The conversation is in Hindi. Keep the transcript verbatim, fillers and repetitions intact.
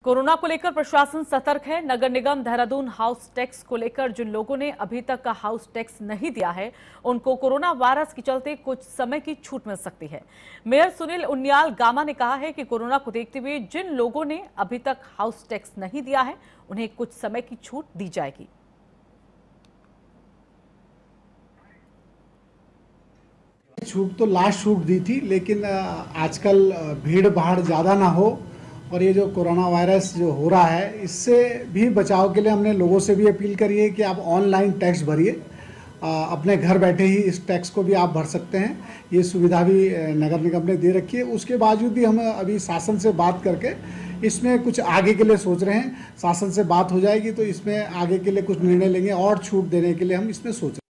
कोरोना को लेकर प्रशासन सतर्क है। नगर निगम देहरादून हाउस टैक्स को लेकर जिन लोगों ने अभी तक का हाउस टैक्स नहीं दिया है, उनको कोरोना वायरस के चलते कुछ समय की छूट मिल सकती है। मेयर सुनील उनियाल गामा ने कहा है कि कोरोना को देखते हुए जिन लोगों ने अभी तक हाउस टैक्स नहीं दिया है, उन्हें कुछ समय की छूट दी जाएगी। छूट तो लास्ट छूट दी थी, लेकिन आजकल भीड़ भाड़ ज़्यादा ना हो और ये जो कोरोना वायरस जो हो रहा है, इससे भी बचाव के लिए हमने लोगों से भी अपील करी है कि आप ऑनलाइन टैक्स भरिए। अपने घर बैठे ही इस टैक्स को भी आप भर सकते हैं। ये सुविधा भी नगर निगम ने दे रखी है। उसके बावजूद भी हम अभी शासन से बात करके इसमें कुछ आगे के लिए सोच रहे हैं। शासन से बात हो जाएगी तो इसमें आगे के लिए कुछ निर्णय लेंगे और छूट देने के लिए हम इसमें सोच रहे हैं।